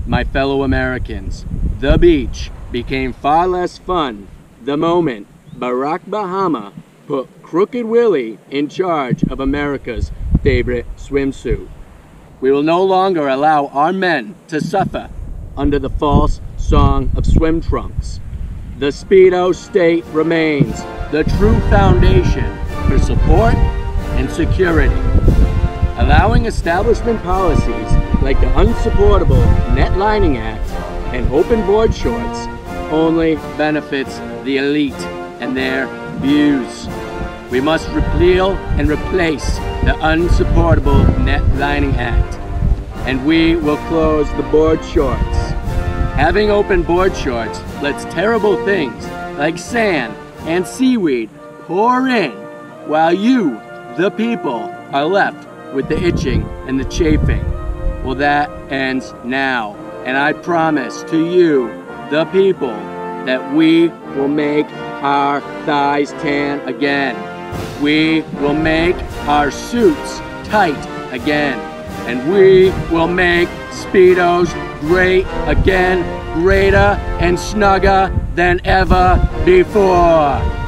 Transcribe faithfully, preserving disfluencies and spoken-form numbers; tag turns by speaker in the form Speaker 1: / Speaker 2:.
Speaker 1: my fellow Americans, the beach became far less fun the moment Barack Obama put Crooked Willie in charge of America's favorite swimsuit. We will no longer allow our men to suffer under the false song of swim trunks. The Speedo state remains the true foundation for support and security. Allowing establishment policies like the unsupportable Net Lining Act and open board shorts only benefits the elite and their views. We must repeal and replace the unsupportable Net Lining Act, and we will close the board shorts. Having open board shorts lets terrible things like sand and seaweed pour in, while you, the people, are left with the itching and the chafing. Well, that ends now, and I promise to you, the people, that we will make our thighs tan again. We will make our suits tight again. And we will make Speedos great again, greater and snugger than ever before.